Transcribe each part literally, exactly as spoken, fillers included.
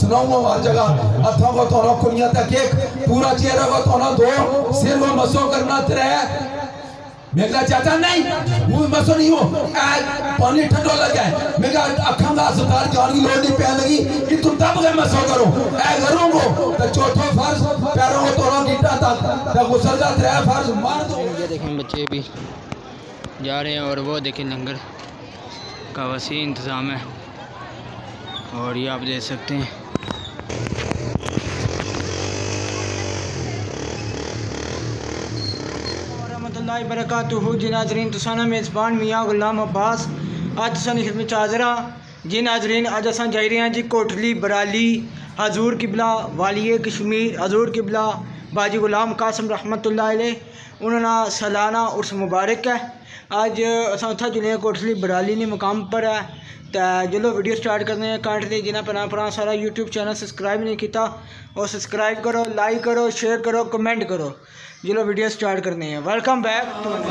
सुनाऊंगा हर जगह अथों को थोड़ा कुनिया तक एक पूरा चेहरा को थोड़ा दो सिर को मसो करना तेरे मेरा चाचा नहीं वो मसो नहीं हो पानी ठंडा लगा है मेरा अखंड अस्पताल जाने की लोड़ नहीं पहन लगी कि तुम तब गए मसो करो ऐ करूँगो तो चौथा फर्ज पैरों को थोड़ा गिटा तक तब गुसल जा तेरे फर्ज मार दो। ये देखें बच्चे भी जा रहे हैं और वो देखें लंगर का वसी इंतज़ाम है और ये आप देख सकते हैं। रहमतुल्लाहि बरकातुहू जी नाज़रीन तुसाना मेज़बान मियाँ गुलाम अब्बास अज सानी खिदमत च हाज़र हाँ जी नाज़रीन। अज असां जाई रहे हैं जी कोटली बराली हजूर किबला वालिए कश्मीर हजूर किबला बाजी गुलाम कासम रहमतुल्लाहि अलैह उन्होंने सालाना उर्स मुबारक है। अज असां उत्थे चले हैं कोटली बराली ने मुकाम पर है तो चलो वीडियो स्टार्ट करते हैं। कांट दे जिन्हें भैन भरा सारा यूट्यूब चैनल सबसक्राइब नहीं किया और सबसक्राइब करो लाइक करो शेयर करो कमेंट करो। चलो वीडियो स्टार्ट करते हैं। वेलकम बैक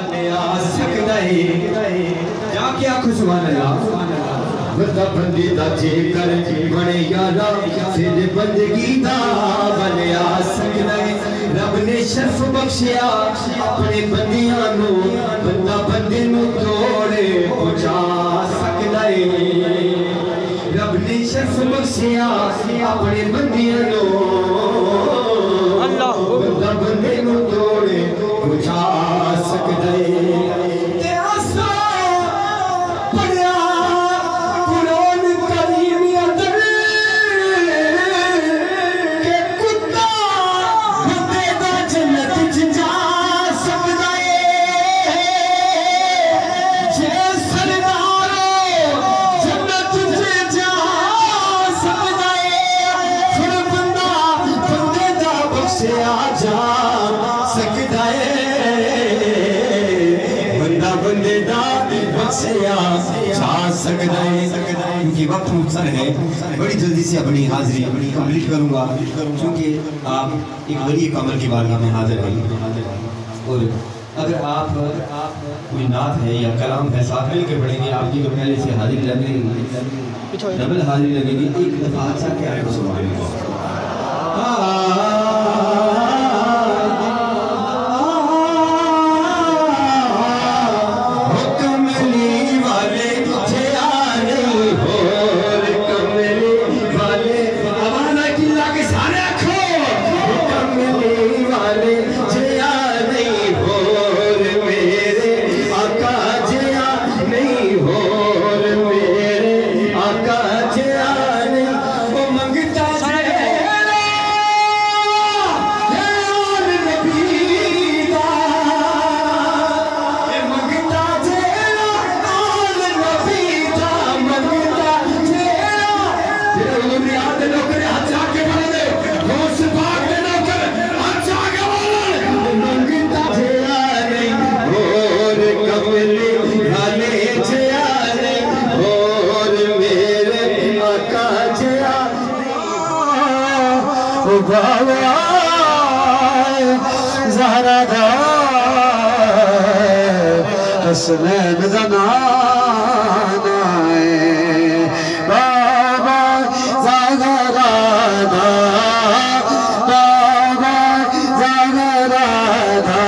बंदा बंदे दा जेकर बने यारा फिर बंदगी दा बनया सकदा है। रब ने शर्फ बख्शिया अपने बंदियां नू बंदा बंदे नू तोड़े पहुंचा सकदा है। रब ने शर्फ बख्शिया अपने बंदियां नू अल्लाह बंदा बंदे नू तोड़े पहुंचा सकदा है। क्योंकि वक्त मुख्तर है बड़ी जल्दी से अपनी हाजिरी कंप्लीट करूँगा क्योंकि आप एक बड़ी कमर की बारगाह में हाजिर हैं। और अगर आप कोई नात है या कलाम है साथ मिल के पढ़ेंगे आपकी तो पहले से हाजिरी लगेगी डबल हाजिरी लगेगी। एक दफ़ा अच्छा क्या है सुभान ज़हरा दा हसनैन दा नाम है बाबा ज़हरा दा बाबा ज़हरा दा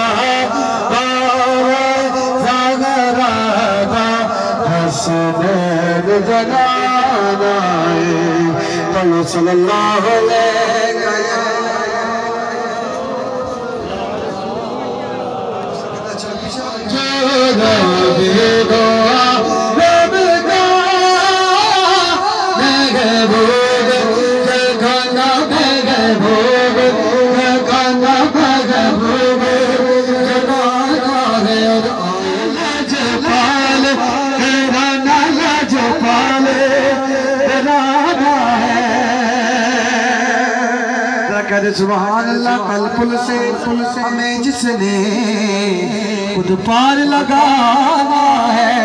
बाबा ज़हरा दा हसनैन दा नाम है सल्लल्लाहु अलैहि सुभान अल्लाह। कल पुल से पुल से हमें जिसने खुद पार लगाना है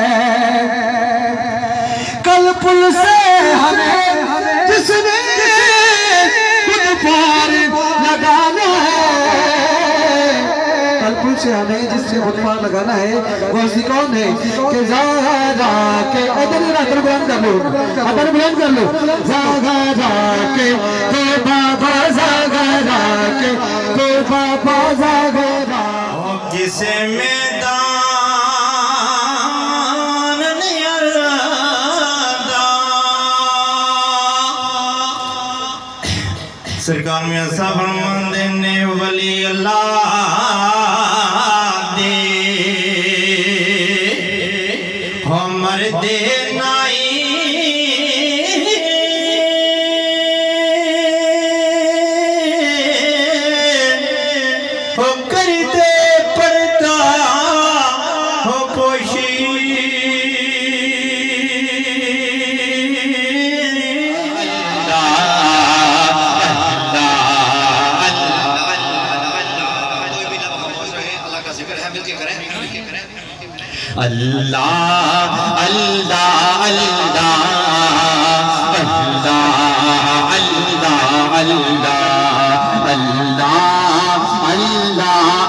कल पुल से हमें जिसने खुद पार लगाना है कल पुल سے ہمیں جس سے خطبہ لگانا ہے وہ ہستی کون ہے کہ زہرا کے ادھر ادھر بلند کر لو ادھر بلند کر لو زہرا کے تو بابا زہرا کے تو بابا زہرا جسے میدان سرکار میں ایسا فرمان دینے ولی اللہ دے ہمر دے نائی ہو کرتے پڑتا ہو کوشی اللہ اللہ اللہ اللہ اللہ اللہ اللہ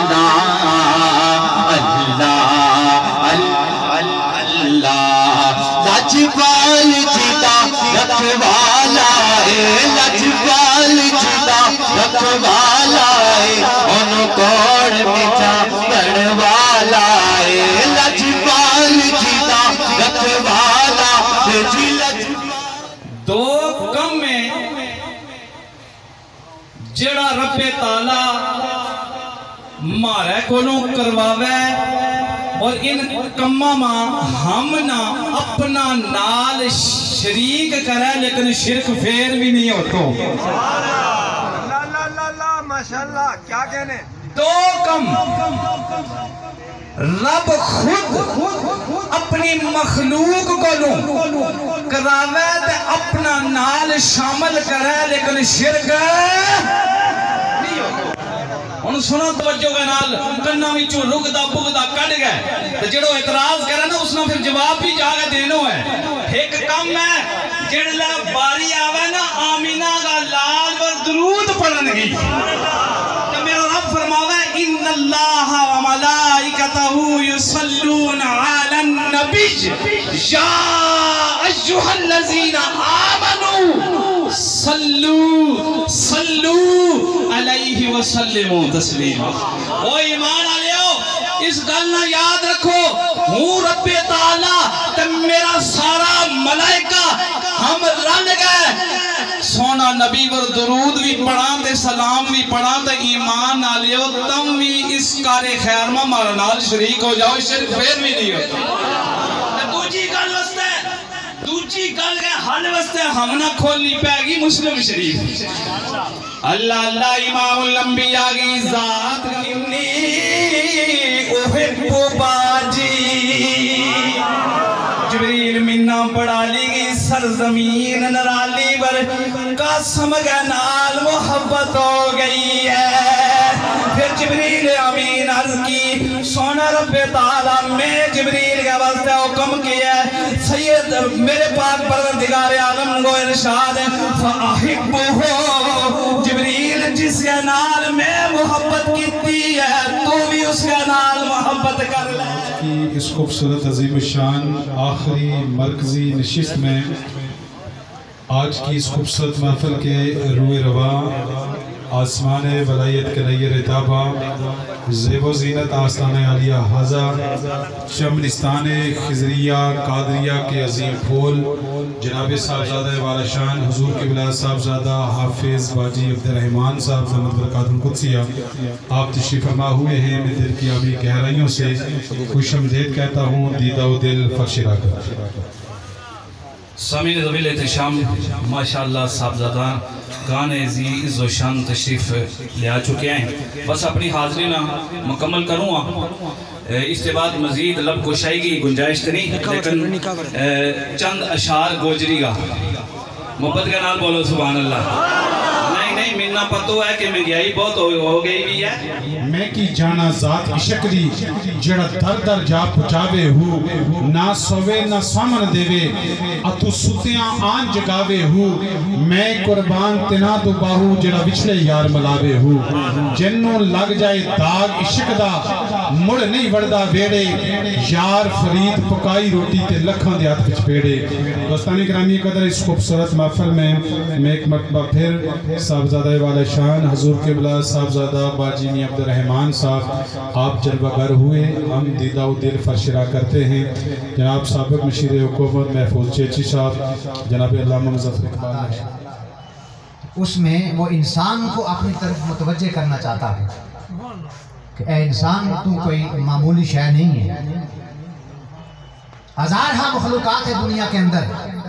اللہ اللہ لجپال جیتا رکھوالا ہے لجپال جیتا رکھوالا ہے ان کوڑ مٹا بڑھوالا ہے لجپال جیتا رکھوالا ہے جی لجپال دو کم میں جڑا رب تعالیٰ مارے کونوں کرواوے اور ان کمہ ماں ہم نہ اپنا نال شریک کرے لیکن شرک پھر بھی نہیں ہوتا ماشاءاللہ کیا کہنے دو کم رب خود اپنی مخلوق کو لوں کراوے تے اپنا نال شامل کرے لیکن شرک نہیں ہوتا ان سنو توجہ کے نال کنہ وچوں رگدا بگدا کڈ گئے تے جڑو اعتراض کرے نا اس نے پھر جواب بھی جا کے دینو ہے ایک کم ہے جڑلا باری آوے نا آمینہ کا لال پر درود پڑھن گی تو میرا رب فرماوے ان اللہ و ملائکتہ یصلون علی النبی یا ایھا الذین آمنوا صلو صلو علیہ وسلموا تسلیما او ایمان آلیو اس گلنا یاد رکھو ہوں رب تعالیٰ تے میرا سارا ملائکہ ہم رن گئے سونا نبی پر درود بھی پڑھاں دے سلام بھی پڑھاں دے ایمان آلیو تم بھی اس کار خیر میں مارا نال شریک ہو جاؤ شرک پھر بھی نہیں ہوتا دوجی گل وستے دوجی گل گئے حال وستے ہم نہ کھولنی پہ گی مسلم شریف اللہ اللہ امام الانبیاء کی ذات انی احب باجی جبریل منا پڑھا لی گئی سرزمین نرالی پر قاسم کے نال محبت ہو گئی ہے پھر جبریل امین عرض کی سونا رب تعالیٰ میں جبریل کے واسطے حکم کیا ہے سید میرے پاک پروردگار عالم کو ارشاد فَأَحِبُّهُ جبریل جس کے نال میں محبت کیتی ہے تو بھی اس کے نال محبت کر لے کی اس خوبصورت عظیم الشان آخری مرکزی نشست میں آج کی اس خوبصورت محفل کے روئے روا آسمان ولایت کے نیر اتابہ زیب و زینت آستان عالیہ حضا چمنستان خضریہ قادریہ کے عظیم پھول جناب صاحبزادہ والا شان حضور قبلہ صاحبزادہ حافظ باجی عبدالرحمن صاحب زمت برکات القدسیہ آپ تشریف فرما ہوئے ہیں میں دل کی آبی گہرائیوں سے خوش آمدید کہتا ہوں دیدہ و دل فرش راکر سامعین ذویل احتشام ماشاءاللہ صاحبزادہ گانے عزی عز و شان تشریف لے آ چکے ہیں بس اپنی حاضری نہ مکمل کروں گا اس کے بعد مزید لب کشائی کی گنجائش نہیں لیکن چند اشعار گوجری گا محبت کا نام بولو سبحان اللہ نہیں نہیں ملنا پتو ہے کہ مہنگائی بہت ہو گئی بھی ہے میں کی جانا ذات عشق دی جڑا در در جا پچاوے ہو نہ سوے نہ سامن دیوے اتو ستیاں آن جگاوے ہو میں قربان تنا تو باہو جڑا بچھڑے یار ملاوے ہو جنوں لگ جائے داغ عشق دا مڑ نہیں وردہ ویڑے یار فرید پکائی روٹی تے لکھاں دے ہاتھ پچ پیڑے دوستانی کرامی قدر اس خوبصورت محفل میں میں ایک مرتبہ پھر صاحبزادہ والا شان حضور قبلہ صاحبزادہ باجی می عبد الرحمن صاحب آپ جلوہ گر ہوئے ہم دیدہ و دل فرشرہ کرتے ہیں جناب سابق مشیر حکومت محفوظ چیچی صاحب جناب علامہ مظفر اقبال اس میں وہ انسان کو اپنی طرف متوجہ کرنا چاہتا ہے کہ اے انسان تو کوئی معمولی شے نہیں ہے ہزارہ مخلوقات ہے دنیا کے اندر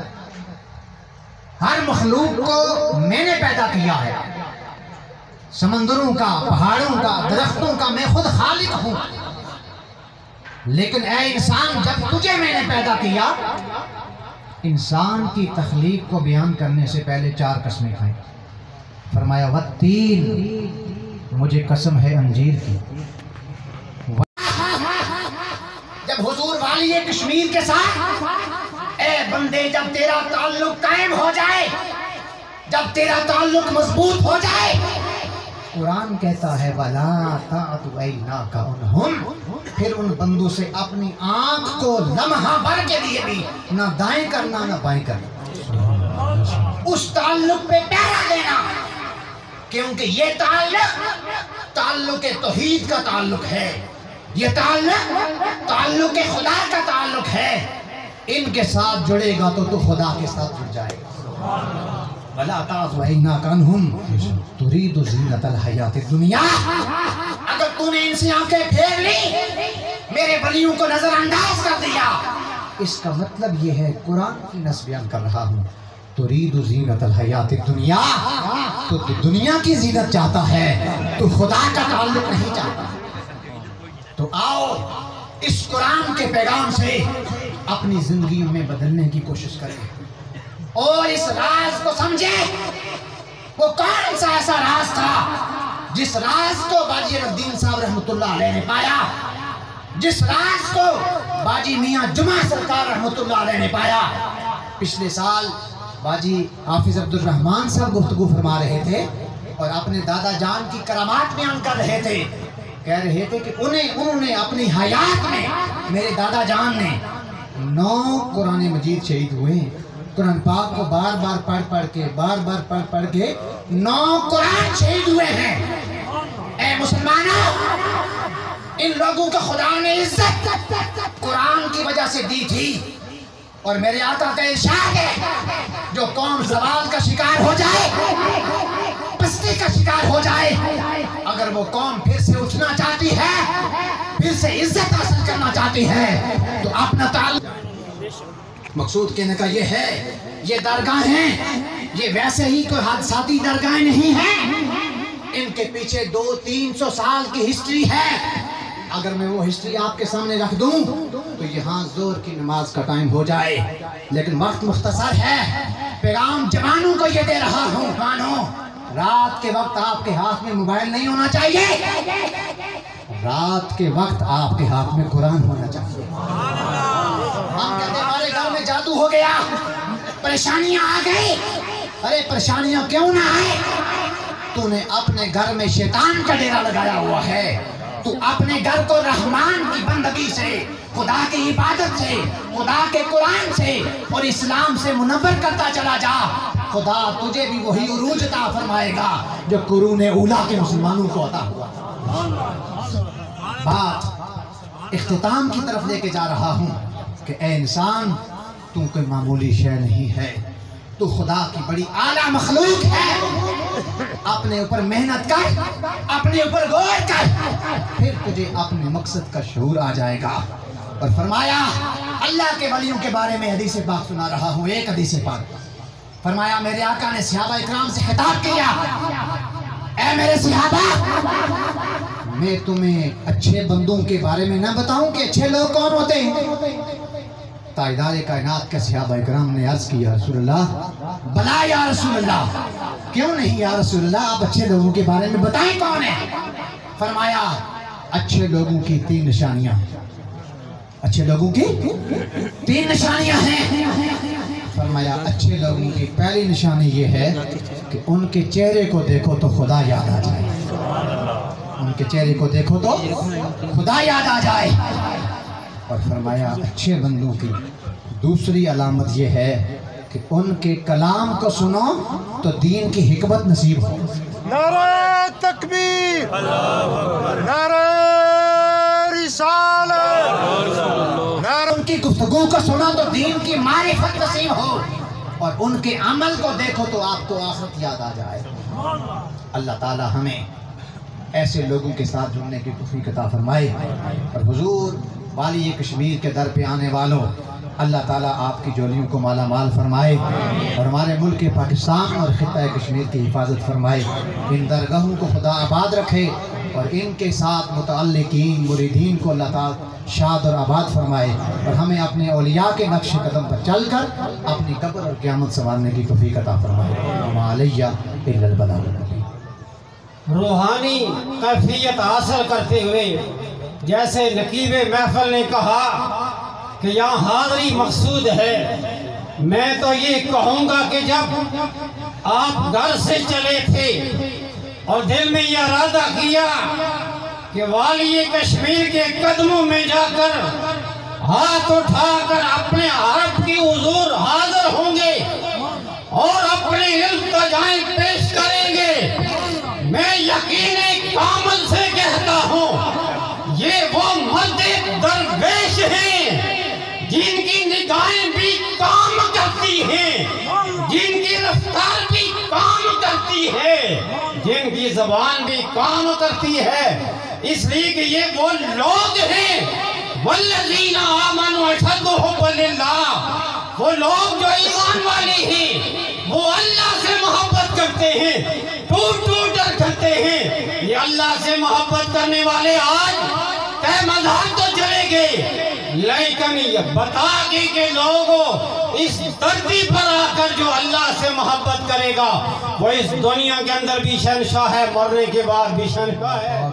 ہر مخلوق کو میں نے پیدا کیا ہے سمندروں کا پہاڑوں کا درختوں کا میں خود خالق ہوں لیکن اے انسان جب تجھے میں نے پیدا کیا انسان کی تخلیق کو بیان کرنے سے پہلے چار قسمیں کھائیں فرمایا والتین مجھے قسم ہے انجیر کی جب حضور والی کشمیر کے ساتھ اے بندے جب تیرا تعلق قائم ہو جائے جب تیرا تعلق مضبوط ہو جائے قرآن کہتا ہے وَلَا تَعْتُ عَيْنَاكَ عَنْهُمْ پھر ان بندوں سے اپنی آنکھ کو لمحہ بھر کے لیے بھی نہ دائیں کرنا نہ بائیں کرنا اس تعلق پہ پہرا دینا کیونکہ یہ تعلق تعلق توحید کا تعلق ہے یہ تعلق تعلق خدا کا تعلق ہے ان کے ساتھ جڑے گا تو تو خدا کے ساتھ جڑ جائے گا وَلَا تَعْتُ عَيْنَاكَ عَنْهُمْ تُرِيدُ زِينَةَ الْحَيَاةِ الدُّنْيَا اگر تو نے ان سے آنکھیں پھیر لی میرے ولیوں کو نظر انداز کر دیا اس کا مطلب یہ ہے قرآن کی نص بیان کر رہا ہوں تُرِيدُ زِينَةَ الْحَيَاةِ الدُّنْيَا تو تو دنیا کی زینت چاہتا ہے تو خدا کا تعلق نہیں چاہتا تو آؤ اس قرآن کے پیغام سے اپنی زندگی میں بدلنے کی کوشش کریں اور اس راز کو سمجھے وہ کون سا ایسا راز تھا جس راز کو باجی الدین صاحب رحمت اللہ علیہ نے پایا جس راز کو باجی میاں جمعہ سرکار رحمت اللہ علیہ نے پایا پچھلے سال باجی حافظ عبد الرحمن صاحب گفتگو فرما رہے تھے اور اپنے دادا جان کی کرامات بیان کر رہے تھے کہہ رہے تھے کہ انہیں انہوں نے اپنی حیات میں میرے دادا جان نے نو قرآن مجید شہید ہوئے قرآن پاک کو بار بار پڑھ پڑھ کے بار بار پڑھ پڑھ کے نو قرآن شہید ہوئے ہیں اے مسلمانوں ان لوگوں کا خدا نے عزت قرآن کی وجہ سے دی تھی اور میرے آقا کا ارشاد ہے جو قوم زوال کا شکار ہو جائے پستی کا شکار ہو جائے اگر وہ قوم پھر سے اٹھنا چاہتی ہے پھر سے عزت حاصل کرنا چاہتی ہے تو اپنا تعلق مقصود کہنے کا یہ ہے یہ درگاہ ہیں یہ ویسے ہی کوئی حادثاتی درگاہ نہیں ہیں ان کے پیچھے دو تین سو سال کی ہسٹری ہے اگر میں وہ ہسٹری آپ کے سامنے رکھ دوں تو یہاں زور کی نماز کا ٹائم ہو جائے لیکن وقت مختصر ہے پیغام جوانوں کو یہ دے رہا ہوں جوانوں رات کے وقت آپ کے ہاتھ میں موبائل نہیں ہونا چاہیے رات کے وقت آپ کے ہاتھ میں قرآن ہونا چاہیے ہم کہتے ہیں ہمارے گھر میں جادو ہو گیا پریشانیاں آ گئی ارے پریشانیاں کیوں نہ آئے تو نے اپنے گھر میں شیطان کا ڈیرا لگایا ہوا ہے تو اپنے گھر کو رحمان کی بندگی سے خدا کی عبادت سے خدا کے قرآن سے اور اسلام سے منور کرتا چلا جا خدا تجھے بھی وہی عروج عطا فرمائے گا جو قرون اولا کے مسلمانوں کو عطا ہوا بات اختتام کی طرف لے کے جا رہا ہوں کہ اے انسان تو کوئی معمولی شے نہیں ہے تو خدا کی بڑی اعلیٰ مخلوق ہے اپنے اوپر محنت کر اپنے اوپر غور کر پھر تجھے اپنے مقصد کا شعور آ جائے گا اور فرمایا اللہ کے ولیوں کے بارے میں حدیث پاک سنا رہا ہوں ایک حدیث پاک فرمایا میرے آقا نے صحابہ اکرام سے خطاب کیا اے میرے صحابہ میں تمہیں اچھے بندوں کے بارے میں نہ بتاؤں کہ اچھے لوگ کون ہوتے ہیں تاجدار کائنات کے صحابہ اکرام نے عرض کیا رسول اللہ بلا یا رسول اللہ क्यों नहीं या रसूल अल्लाह, आप अच्छे लोगों के बारे में बताएं कौन है। फरमाया अच्छे लोगों की तीन निशानियां, अच्छे लोगों की तीन निशानियां हैं। फरमाया अच्छे लोगों की पहली निशानी ये है कि उनके चेहरे को देखो तो खुदा याद आ जाए, उनके चेहरे को देखो तो खुदा याद आ जाए। और फरमाया अच्छे बंदों की दूसरी अलामत ये है कि उनके कलाम को सुनो तो दीन की हिकमत नसीब हो। नारे तकबीर, नारे रिसालत, नारे उनकी गुफ्तगू को सुनो तो दीन की मारिफत नसीब हो, और उनके अमल को देखो तो आपको आखिरत याद आ जाए। अल्लाह ताला हमें ऐसे लोगों के साथ जुड़ने की तौफीक अता फरमाए। और हुजूर वाली कश्मीर के दर पे आने वालों, अल्लाह ताला आपकी जोलियों को माला माल फरमाए और हमारे मुल्क के पाकिस्तान और खित्ता कश्मीर की हिफाजत फरमाए। इन दरगाहों को खुदा आबाद रखे और इनके साथ मुतअल्लिकीन मुरीदीन को अल्लाह ताला शाद और आबाद फरमाए, और हमें अपने औलिया के नक्श कदम पर चल कर अपनी कब्र और क़यामत संवारने की तौफीक अता फरमाए। मा अलैया इल्लल बलाग। रूहानी कैफियत हासिल करते हुए जैसे नकीब महफल ने कहा कि यहाँ हाज़री मकसूद है, मैं तो ये कहूँगा कि जब आप घर से चले थे और दिल में यह इरादा किया कि वाली कश्मीर के कदमों में जाकर हाथ उठाकर अपने हरफ की हुजूर हाजिर होंगे और अपने इल्तिजाएं पेश करेंगे, मैं यकीन कामल से कहता हूँ ये वो मर्द दरवेश हैं जिनकी निगाहें भी काम करती हैं, जिनकी रफ्तार भी काम करती है, जिनकी ज़बान भी काम करती है, इसलिए कि ये वो लोग हैं वल्लज़ीना आमनू अशद्दु हुब्बन लिल्लाह, वो लोग जो ईमान वाले हैं, वो अल्लाह से मोहब्बत करते हैं, टूट टूट कर करते हैं। ये अल्लाह से मोहब्बत करने वाले आज तय मज़हब तो चले गए, लेकिन ये बता के के लोगों इस धरती पर आकर जो अल्लाह से मोहब्बत करेगा वो इस दुनिया के अंदर भी शहंशाह है, मरने के बाद भी शहंशाह है।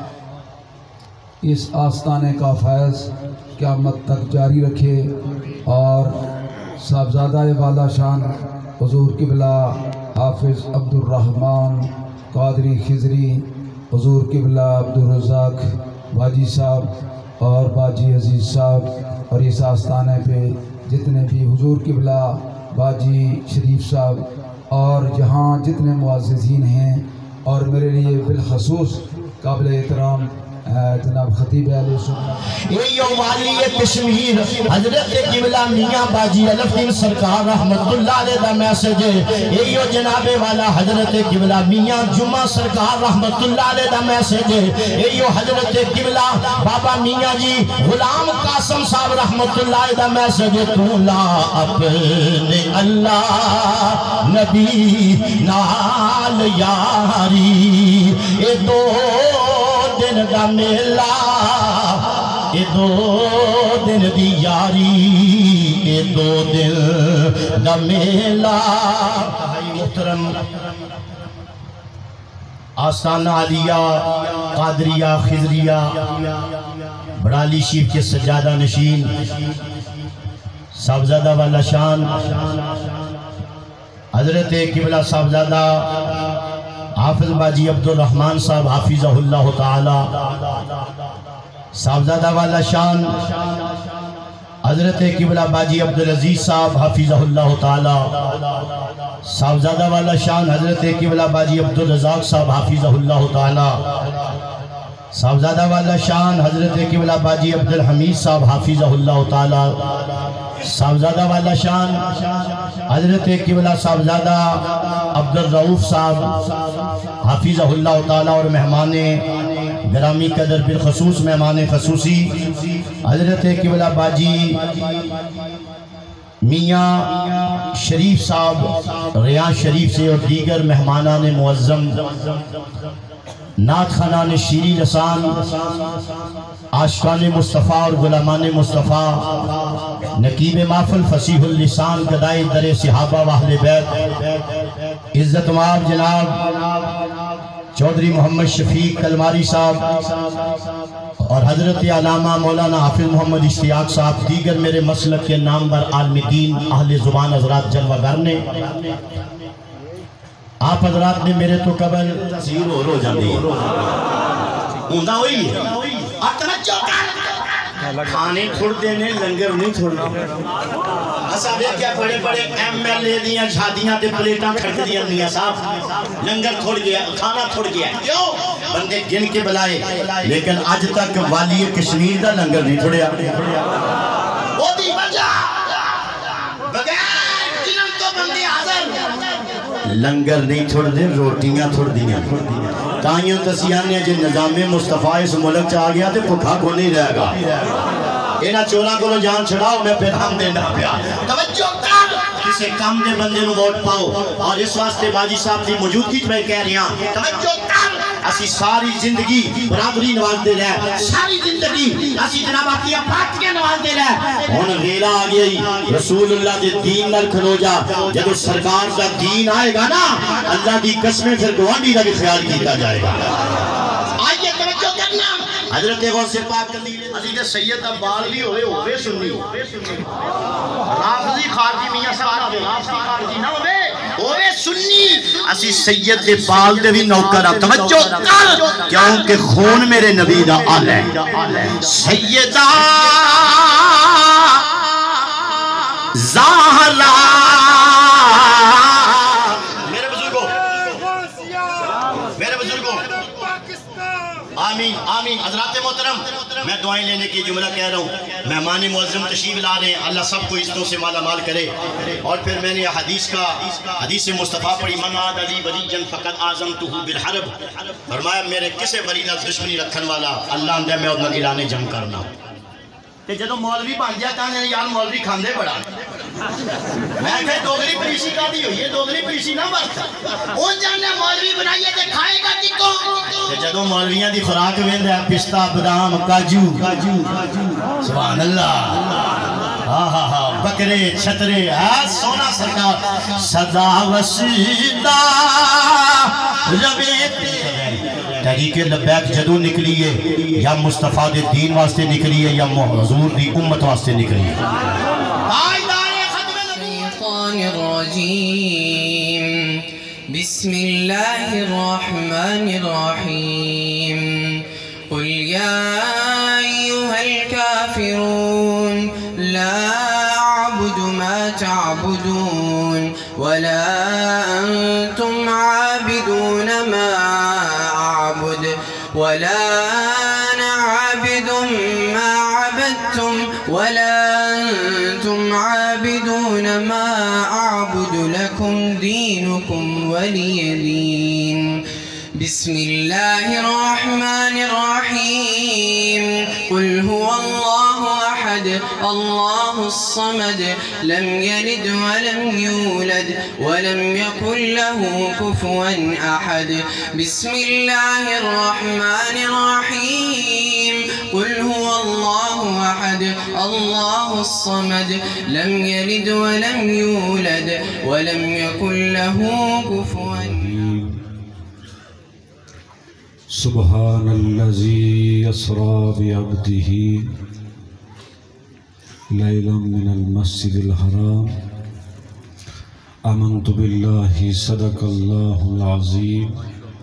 इस आस्ताने का फैज़ क़यामत तक जारी रखे और साहबज़ादा वाला शान हुज़ूर क़िबला हाफिज़ अब्दुर्रहमान क़ादरी खिज़री, हुज़ूर क़िबला अब्दुर्रज़ाक बाजी साहब और बाजी अजीज़ साहब, और इस आस्ताने पे जितने भी हुज़ूर क़िबला बाजी शरीफ साहब और जहाँ जितने मुअज़्ज़िज़ीन हैं, और मेरे लिए बिलख़सूस काबिल एहतराम जनाब खतीब अहले सुन्नत ये वाली कश्मीर हजरत क़िबला मियाँ बाजी अलफ़दीन सरकार रहमतुल्लाह अलैह दा मैसेज है। ये जनाबे वाला हजरत क़िबला मियाँ जुम्मा सरकार रहमतुल्लाह अलैह दा मैसेज है। ये हजरत क़िबला बाबा मियाँ जी गुलाम कासम साहब रहमतुल्लाह अलैह दा मैसेज है। तू ला अपने अल्लाह नबी नाल यारी, ये दो दिन दा मेला, ये दो दिन दी यारी, ये दो दिन दा मेला। मुहतरम आस्ताना आलिया कादरिया खिजरिया बड़ाली शीफ के सज्जादा नशीन साहबजादा वाला शान हजरत क़िबला साहबजादा हाफिज बाजी अब्दुर्रहमान साहब हाफिज़हुल्लाह ताला, साहबजादा वाला शान हजरत क़िबला बाजी अब्दुल अजीज साहब हाफिज़हुल्लाह ताला, साहबजादा वाला शान हजरत क़िबला बाजी अब्दुल रज़ाक साहब हाफिज़हुल्लाह ताला, साहबजादा वाला शान हजरत क़िबला बाजी अब्दुल हमीद साहब हाफिज़हुल्लाह ताला, साहबजादा वाला शान हजरत क़िबला साहबजादा अब्दुल रऊफ साहब हाफिज़हुल्लाह ताला, और मेहमान ग्रामी कदर बिलखसूस मेहमान खसूसी हजरत क़िबला बाजी मियाँ शरीफ साहब रियाज शरीफ से, और दीगर मेहमानान मुअज़्ज़म नात खानान शीरी लसान आशिकान मुस्तफ़ा और गुलामान मुस्तफ़ा नकीब माफल फसीहुल लिसान गदाई दरे सिहाबा व अहले बैत عزت مآب جناب چودھری محمد شفیق کلماری صاحب اور حضرت علامہ مولانا حافظ محمد اشتیاق صاحب، دیگر میرے مسلک کے نامور عالم دین اہل زبان حضرات جلوہ گر نے، آپ حضرات نے میرے تو قبل تصویر ہو رو جاندی اوندہ ہوئی ہے کھانے چھوڑ دینے لنگر نہیں چھوڑنا اصابے کیا بڑے بڑے ایم ایل اے دیاں شادیاں تے پلیٹاں کھڑک دیاں میاں صاحب لنگر چھوڑ گیا کھانا چھوڑ گیا کیوں بندے گن کے بلائے لیکن آج تک والی کشمیر دا لنگر نہیں چھوڑیا وہ دی وجہ بغیر جنم تو بندے حاضر لنگر نہیں چھوڑ دے روٹیاں چھوڑ دیاں تائیوں تسیانے جو نظام مصطفیٰ اس ملک چاہ گیا تے پکھا کو نہیں رہے گا اینا چورا کو جان چھڑاؤ میں پیغام دینا پیا توجہ کر کسے کام دے بندے نو ووٹ پاؤ اور اس واسطے باجی صاحب دی موجودگی میں کہہ رہی ہاں توجہ کر اسی ساری زندگی برابری نواز دے رہے ساری زندگی اسی جناب آتی پارٹیاں نواز دے رہے ہون غیرہ آ گئی رسول اللہ دے دین نر کھلو جا جب سرکار کا دین آئے گا نا اللہ دی قسمیں پھر گوانڈی کا بھی خیال کیتا جائے گا آئیے توجہ کرنا حضرت غوث پاک قدیر عزیز سید عبال بھی ہوئے ہوئے سنی رافضی خارجی میاں سارا دے رافضی خارجی نہ ہوئے ہوئے سنی اسی سید دے بال دے بھی نوکر آپ توجہ کر کیونکہ خون میرے نبی دا آل ہے سیدہ زہرا میرے بزرگوں میرے بزرگوں آمین آمین حضرات محترم میں دعائیں لینے کی جملہ کہہ رہا ہوں مہمان معظم تشریف لا رہے ہیں اللہ سب کو عزتوں سے مالا مال کرے اور پھر میں نے حدیث کا حدیث مصطفیٰ پڑھی من عاد علی ولیًا فقد اعظمتہ بالحرب فرمایا میرے کسے ولی نال دشمنی رکھن والا اللہ اندر میں انہاں اعلان جنگ کرنا کہ جدو مولوی بن جائے کہاں یار مولوی کھاندے بڑا میں کہے دوگری پریسی کا دی ہوئی ہے دوگری پریسی نہ برتا ان جانے مولوی بنائیے تے کھائے گا کی کو کہ جدو مولویاں دی خوراک ویند ہے پستہ بادام کاجو سبحان اللہ ہاں ہاں ہاں بکرے چھترے ہاں سونا سرکار صدا وسیدہ رویتے تحریک لبیک جدو نکلی ہے یا مصطفیٰ دے دین واسطے نکلی ہے یا حضور دی امت واسطے نکلی ہے الشیطان الرجیم بسم اللہ الرحمن الرحیم قل یا ایوہا الكافرون لا اعبد ما تعبدون ولا انتم عابدون ما ولا أنا عابد ما عبدتم ولا أنتم عابدون ما أعبد لكم دينكم ولي دين بسم الله الرحمن الرحيم قل هو الله أحد الله الصمد لم يلد ولم يولد ولم يكن له كفوا أحد بسم الله الرحمن الرحيم قل هو الله أحد الله الصمد لم يلد ولم يولد ولم يكن له كفوا سبحان الذي أسرى بعبده ليلا من المسجد الحرام آمنت بالله صدق الله العظيم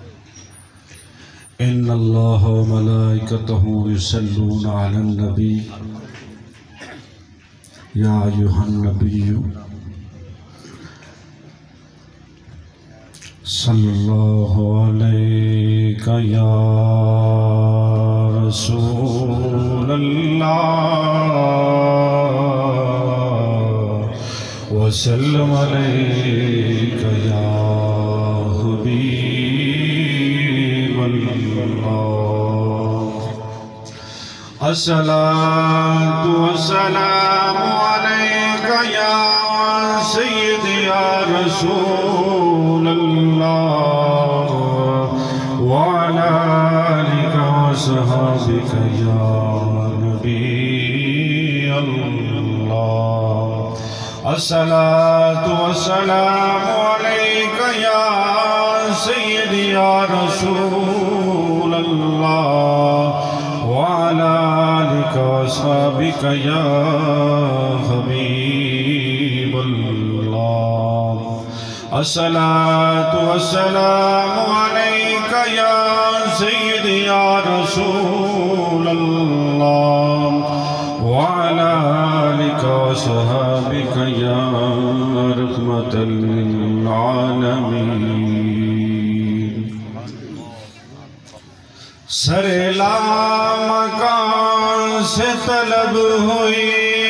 إن الله وملائكته يصلون على النبي يا أيها النبي صلى الله عليك يا رسول الله وسلم عليك يا حبيب الله الصلاة والسلام عليك يا سيدي يا رسول الله وعلى آلك وصحبك يا نبي الله الصلاة والسلام عليك يا سیدی یا رسول اللہ وعلا آلک وصحابک یا حبیب اللہ الصلاة والسلام علیک یا سیدی یا رسول اللہ وعلا آلک وصحابک یا رحمت للعالمین سر لامکان سے طلب ہوئی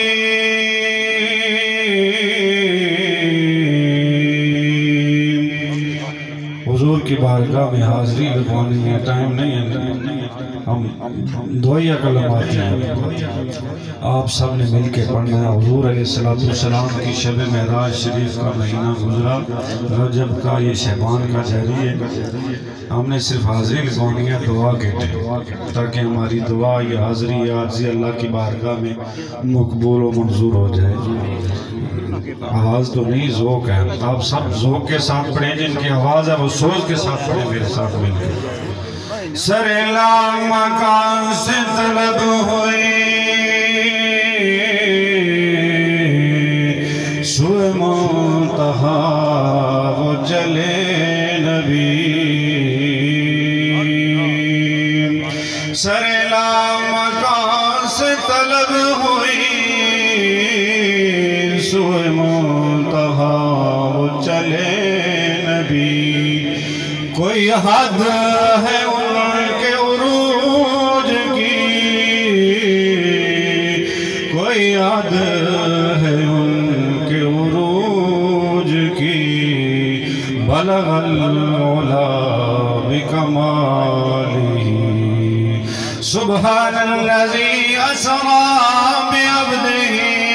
حضور کی بارگاہ میں حاضری لگوانے میں ٹائم نہیں ہے، ہم دعائیہ کلمات ہیں، آپ سب نے مل کے پڑھنا ہے۔ حضور علیہ السلام کی شب معراج شریف کا مہینہ گزرا، رجب کا، یہ شعبان کا جاری ہے، ہم نے صرف حاضری لگوانی ہے دعا کے تاکہ ہماری دعا یہ حاضری یہ عاجزی اللہ کی بارگاہ میں مقبول و منظور ہو جائے۔ آواز تو نہیں، ذوق ہے، آپ سب ذوق کے ساتھ پڑھیں، جن کی آواز ہے وہ سوز کے ساتھ پڑھیں میرے ساتھ مل کے۔ سر لامکان سے طلب ہوئی سوئے منتہا وہ چلے نبی، سر لامکان سے طلب ہوئی سوئے منتہا وہ چلے نبی، کوئی حد ہے ان کے عروج کی، کوئی حد ہے ان کے عروج کی، بلغ العلا بکمالہ سبحان الذی اسری بعبدہ،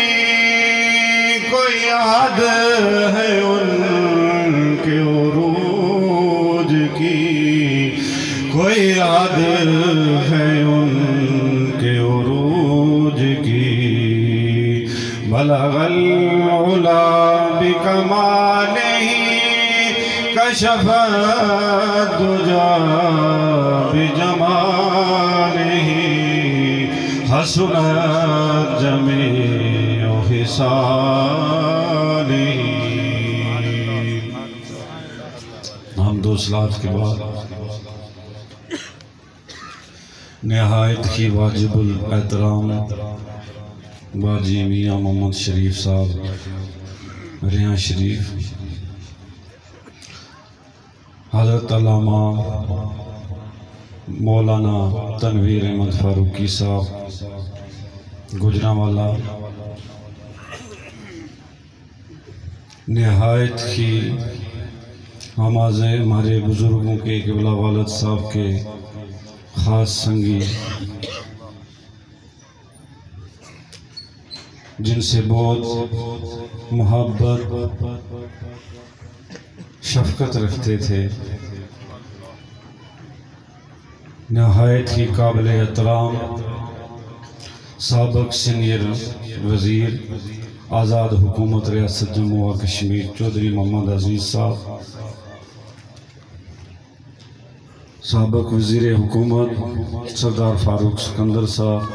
کوئی حد ہے ان کے عروج کی، کوئی حد ہے ان کے عروج کی، بلغ العلا بکمالہ کشف الدجا بجمالہ حسنت جمیع خصالہ۔ حمد و صلوات کے بعد نہایت ہی واجب الاحترام باجی میاں محمد شریف صاحب ریاں شریف، حضرت علامہ مولانا تنویر احمد فاروقی صاحب گجرانوالہ، نہایت ہی ہمارے بزرگوں کے قبلہ والد صاحب کے خاص سنگی، جن سے بہت محبت شفقت رکھتے تھے، نہایت ہی قابل احترام سابق سینئر وزیر آزاد حکومت ریاست جموں و کشمیر چودھری محمد عزیز صاحب، سابق وزیر حکومت سردار فاروق سکندر صاحب،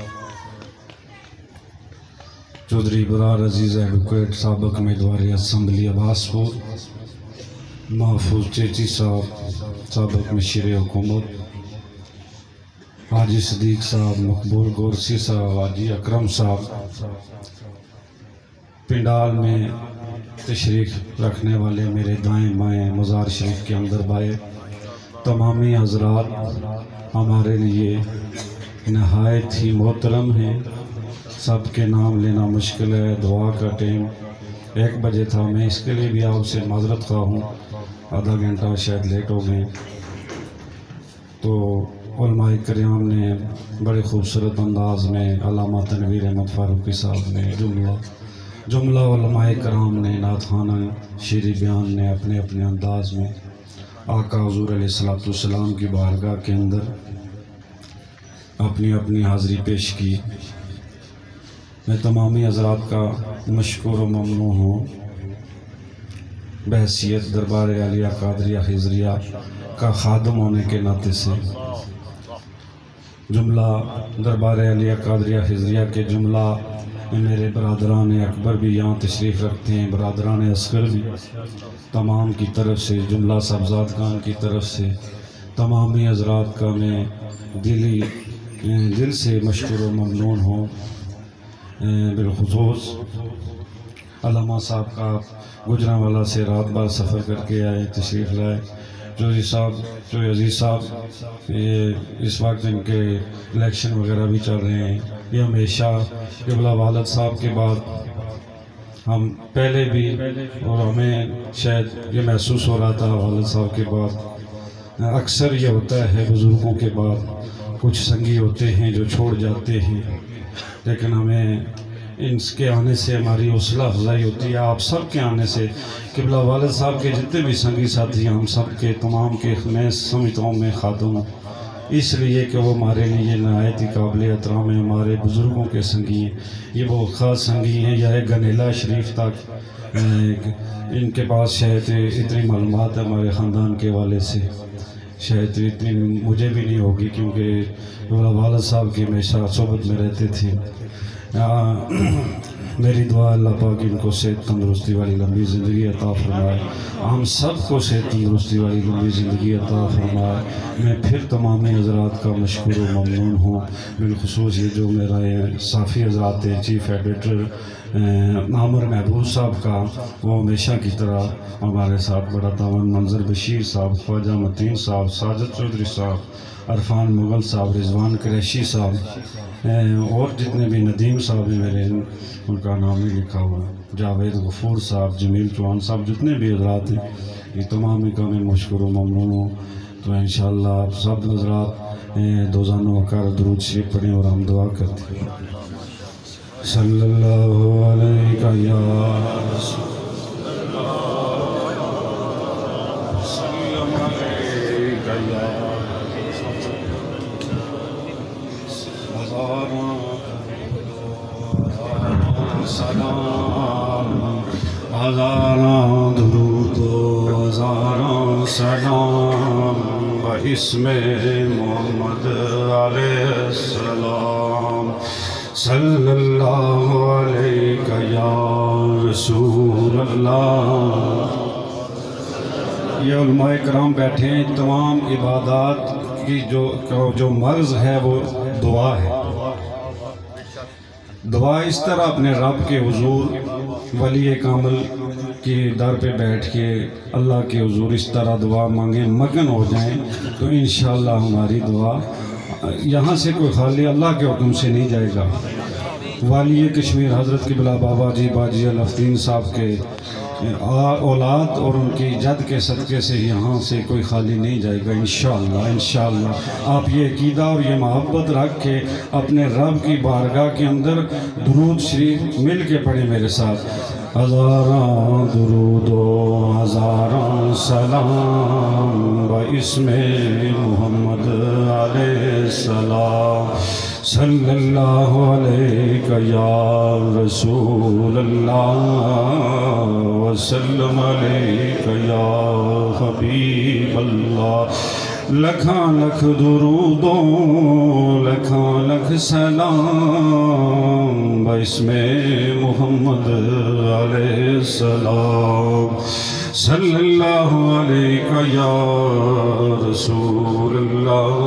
چودھری برار عزیز ایڈوکیٹ سابق امیدوار اسمبلی عباس پور، محفوظ چیچی صاحب سابق مشیر حکومت، حاجی صدیق صاحب، مقبول گورسی صاحب، حاجی اکرم صاحب، پنڈال میں تشریف رکھنے والے میرے دائیں بائیں مزار شریف کے اندر بائے تمامی حضرات ہمارے لیے نہایت ہی محترم ہیں، سب کے نام لینا مشکل ہے، دعا کا ٹائم ایک بجے تھا، میں اس کے لیے بھی آپ سے معذرت خواہ ہوں، آدھا گھنٹہ شاید لیٹ ہو گئے۔ تو علماء کرام نے بڑے خوبصورت انداز میں علامہ تنویر احمد فاروقی صاحب نے جملہ جملہ علماء کرام نے نعت خوانہ شیری بیان نے اپنے اپنے انداز میں آقا حضور علیہ السلام کی بارگاہ کے اندر اپنی اپنی حاضری پیش کی۔ میں تمامی حضرات کا مشکور و ممنون ہوں۔ بحیثیت دربار عالیہ قادریہ خضریہ کا خادم ہونے کے ناطے سے جملہ دربار عالیہ قادریہ خضریہ کے جملہ میرے برادران اکبر بھی یہاں تشریف رکھتے ہیں، برادران اصغر بھی، تمام کی طرف سے، جملہ صاحبزاد خان کی طرف سے تمامی حضرات کا میں دلی دل سے مشکور و ممنون ہوں۔ بالخصوص علامہ صاحب کا گجرانوالہ سے رات بار سفر کر کے آئے، تشریف لائے، چودھری صاحب چودھری عزیز صاحب یہ اس وقت ان کے الیکشن وغیرہ بھی چل رہے ہیں، یہ ہمیشہ قبلہ والد صاحب کے بعد ہم پہلے بھی، اور ہمیں شاید یہ محسوس ہو رہا تھا والد صاحب کے بعد اکثر یہ ہوتا ہے بزرگوں کے بعد کچھ سنگی ہوتے ہیں جو چھوڑ جاتے ہیں، لیکن ہمیں ان کے آنے سے ہماری حوصلہ افزائی ہوتی ہے، آپ سب کے آنے سے قبلہ والد صاحب کے جتنے بھی سنگی ساتھی ہیں ہم سب کے تمام کے میں سمجھتا ہوں میں خادم ہوں، اس لیے کہ وہ ہمارے لیے نہایت ہی قابل احترام ہیں، ہمارے بزرگوں کے سنگی ہیں، یہ وہ خاص سنگی ہیں۔ یہ گنیلا شریف تک ان کے پاس شاید اتنی معلومات ہے ہمارے خاندان کے حوالے سے، شاید اتنی مجھے بھی نہیں ہوگی کیونکہ والد صاحب کی ہمیشہ صحبت میں رہتے تھے۔ میری دعا اللہ پاک ان کو صحت تندرستی والی لمبی زندگی عطا فرمائے، ہم سب کو صحت تندرستی والی لمبی زندگی عطا فرمائے۔ میں پھر تمام حضرات کا مشکور و ممنون ہوں، بالخصوص یہ جو میرا صافی حضرات ہیں، چیف ایڈیٹر عامر محبوب صاحب کا، وہ ہمیشہ کی طرح ہمارے ساتھ بڑا تعاون، منظر بشیر صاحب، خواجہ متین صاحب، ساجد چودھری صاحب، عرفان مغل صاحب، رضوان قریشی صاحب، اور جتنے بھی ندیم صاحب ہیں میرے ان کا نام ہی لکھا ہوا، جاوید غفور صاحب، جمیل چوہان صاحب، جتنے بھی حضرات ہیں یہ تمام کا میں مشکور و ممنون ہوں۔ تو انشاءاللہ آپ سب حضرات دوزانوں وقار درود شریف پڑھیں اور ہم دعا کرتے ہیں۔ صلی اللہ علیہ یا رسول ہزاراں درود و ہزاراں سلام باسم محمد علیہ السلام، صلی اللہ علیہ یا رسول اللہ۔ یہ علماء کرام بیٹھے ہیں، تمام عبادات کی جو جو مرض ہے وہ دعا ہے۔ دعا اس طرح اپنے رب کے حضور ولی کامل کی در پہ بیٹھ کے اللہ کے حضور اس طرح دعا مانگیں، مگن ہو جائیں تو انشاءاللہ ہماری دعا یہاں سے کوئی خالی اللہ کے حکم سے نہیں جائے گا۔ والی کشمیر حضرت قبلہ بابا جی باجی الافدین صاحب کے اولاد اور ان کی جد کے صدقے سے یہاں سے کوئی خالی نہیں جائے گا انشاءاللہ انشاءاللہ۔ آپ یہ عقیدہ اور یہ محبت رکھ کے اپنے رب کی بارگاہ کے اندر درود شریف مل کے پڑھیں میرے ساتھ۔ ہزاراں درود و ہزاراں سلام باسم محمد علیہ السلام، صلی اللہ علیہ یا رسول اللہ، وسلم علیہ یا حبیب اللہ۔ لکھاں لکھ درودوں لکھاں لکھ سلام باسم محمد علیہ السلام، صلی اللہ علیہ یا رسول اللہ،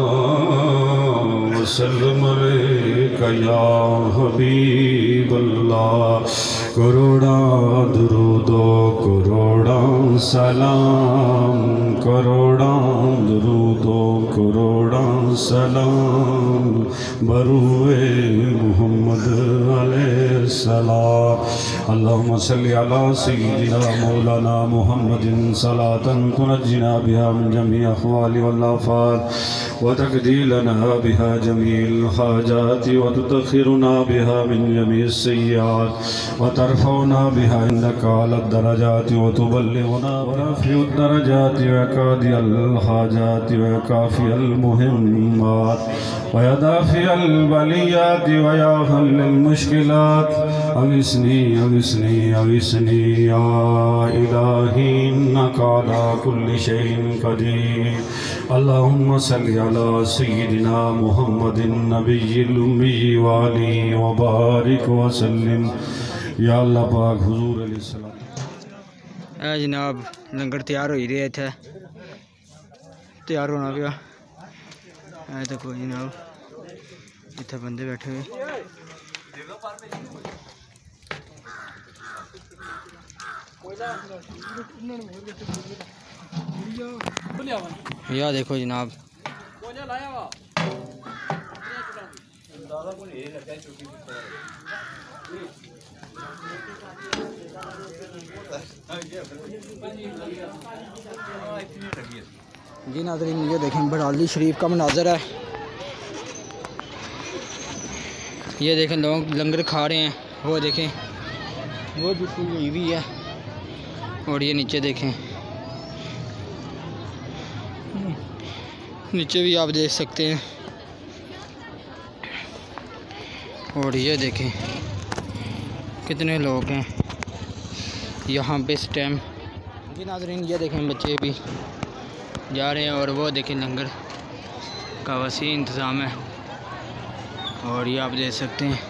وسلم علیہ یا حبیب اللہ۔ کروڑاں درود و کروڑاں سلام، کروڑاں درود و کروڑاں سلام بروئے محمد علیہ السلام۔ اللہم صلی علی سیدنا مولانا محمد صلاة تنجنا بها من جميع الاحوال والآفات وتقضي لنا بها جميع الحاجات وتطهرنا بها من جميع السيئات وترفعنا بها عندك على الدرجات وتبلغنا ورافع الدرجات وقاضي الحاجات وكافي المهمات ويدافع البليات ويا حل المشكلات۔ اغثني अगिस्नी अगिस्नी या इलाही इन्नका अला कुल्लि शैइन कदीर अल्लाहुम्मा सल्लि अला सय्यिदिना मुहम्मदिन नबिय्यिल उम्मी व आलिहि व बारिक व सल्लिम या अल्लाह पाक हुजूर अलैहिस्सलाम। ए जनाब लंगर तैयार हो ही रहा इत्थे तैयार होना पिया ए देखो जनाब इत्थे बंदे बैठे हुए या देखो जनाब जी नाज़रीन ये देखें बराली शरीफ का मनाजर है। ये देखें लोग लंगर खा रहे हैं, वो देखें वो बिल्कुल यही भी है और ये नीचे देखें नीचे भी आप देख सकते हैं और ये देखें कितने लोग हैं यहाँ पे इस टाइम। जी नाज़रीन ये देखें बच्चे भी जा रहे हैं और वो देखें लंगर का वसी इंतज़ाम है और ये आप देख सकते हैं